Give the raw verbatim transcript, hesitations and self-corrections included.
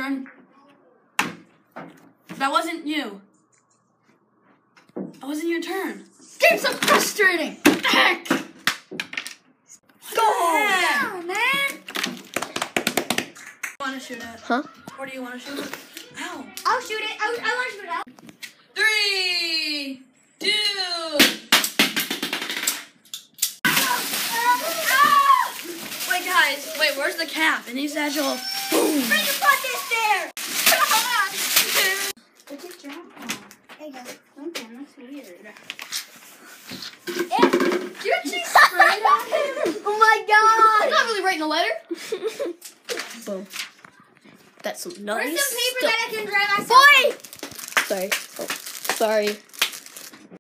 turn. That wasn't you. That wasn't your turn. Game's so frustrating. Heck. Go Oh, man. Want to shoot it? Huh? Or do you want to shoot it? Ow. I'll shoot it. I, I want to shoot it out. Three, two. Wait, guys. Wait, where's the cap? It needs to actual. Boom. Bring your butt this there. What's your jump on? There you go. Okay, that's weird. You actually sprayed on him? Oh my god! I'm not really writing a letter. Boom. That's some Where's nice some paper stuff. that I can dry myself? Boy! Sorry. Oh, sorry.